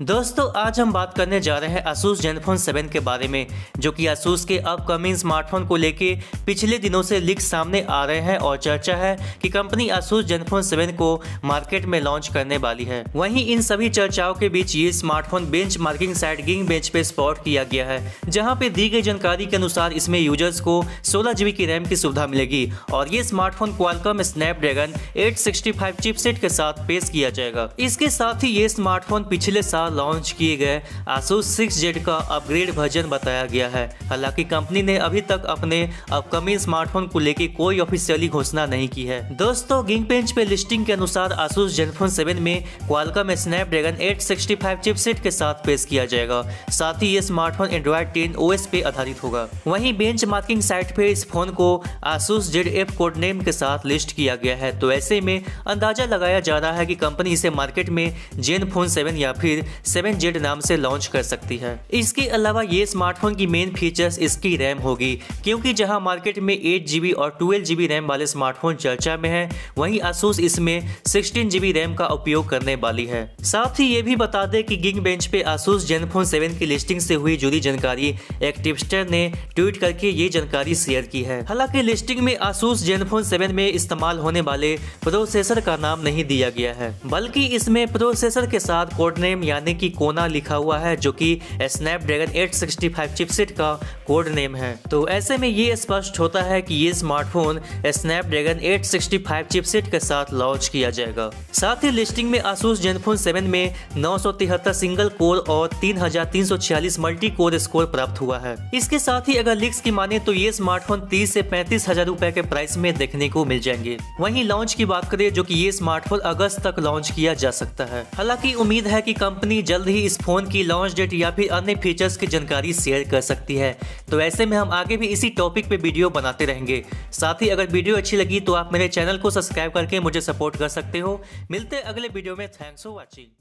दोस्तों आज हम बात करने जा रहे हैं Asus Zenfone 7 के बारे में, जो कि Asus के अपकमिंग स्मार्टफोन को लेके पिछले दिनों से लीक सामने आ रहे हैं और चर्चा है कि कंपनी Asus Zenfone 7 को मार्केट में लॉन्च करने वाली है। वहीं इन सभी चर्चाओं के बीच ये स्मार्टफोन बेंचमार्किंग साइट Geekbench पे स्पॉट किया गया है, जहां पे दी गई जानकारी के अनुसार इसमें यूजर्स को 16 GB की रैम की सुविधा मिलेगी और ये स्मार्टफोन क्वालकॉम स्नैपड्रैगन 865 चिपसेट के साथ पेश किया जाएगा। इसके साथ ही ये स्मार्टफोन पिछले साल लॉन्च किए गए Asus 6Z का अपग्रेड वर्जन बताया गया है। हालांकि कंपनी ने अभी तक अपने अपकमिंग स्मार्टफोन को लेकर कोई ऑफिशियली घोषणा नहीं की है। दोस्तों Geekbench पे लिस्टिंग के अनुसार Asus Zenfone 7 में क्वालकॉम स्नैपड्रैगन 865 चिपसेट के साथ पेश किया जाएगा। साथ ही ये स्मार्टफोन एंड्रॉइड 10 OS पे आधारित होगा। वहीं बेंचमार्किंग साइट पे इस फोन को Asus ZF कोड नेम के साथ लिस्ट किया गया है, तो ऐसे में अंदाजा लगाया जा रहा है कि कंपनी इसे मार्केट में Zenfone 7 या फिर 7Z नाम से लॉन्च कर सकती है। इसके अलावा ये स्मार्टफोन की मेन फीचर्स इसकी रैम होगी, क्योंकि जहां मार्केट में 8 GB और 12 GB रैम वाले स्मार्टफोन चर्चा में है, वहीं Asus इसमें 16 GB रैम का उपयोग करने वाली है। साथ ही ये भी बता दें कि Geekbench पे Asus Zenfone 7 की लिस्टिंग से हुई जुड़ी जानकारी एक टिप्सटर ने ट्वीट करके ये जानकारी शेयर की है। हालांकि लिस्टिंग में Asus Zenfone 7 में इस्तेमाल होने वाले प्रोसेसर का नाम नहीं दिया गया है, बल्कि इसमें प्रोसेसर के साथ कोड नेम यानी कि कोना लिखा हुआ है, जो कि स्नैपड्रैगन 865 चिपसेट का कोड नेम है। तो ऐसे में ये स्पष्ट होता है कि ये स्मार्टफोन स्नैपड्रैगन 865 चिपसेट के साथ लॉन्च किया जाएगा। साथ ही लिस्टिंग में Asus Zenfone 7 में 973 सिंगल कोर और 3346 मल्टी कोर स्कोर प्राप्त हुआ है। इसके साथ ही अगर लीक्स की माने तो ये स्मार्टफोन 30 से 35 हजार रुपए के प्राइस में देखने को मिल जाएंगे। वहीं लॉन्च की बात करें, जो कि ये स्मार्टफोन अगस्त तक लॉन्च किया जा सकता है। हालांकि उम्मीद है कि कंपनी जल्द ही इस फोन की लॉन्च डेट या फिर अन्य फीचर्स की जानकारी शेयर कर सकती है। तो ऐसे में हम आगे भी इसी टॉपिक पे वीडियो बनाते रहेंगे। साथ ही अगर वीडियो अच्छी लगी तो आप मेरे चैनल को सब्सक्राइब करके मुझे सपोर्ट कर सकते हो। मिलते हैं अगले वीडियो में। Thanks for watching.